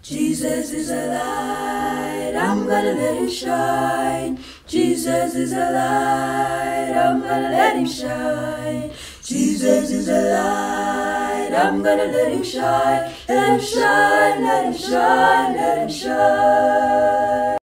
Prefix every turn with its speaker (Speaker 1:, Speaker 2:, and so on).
Speaker 1: Jesus is a light, I'm gonna let him shine. Jesus is a light, I'm gonna let him shine. Jesus is a light, I'm gonna let him shine. Let him shine, let him shine, let him shine.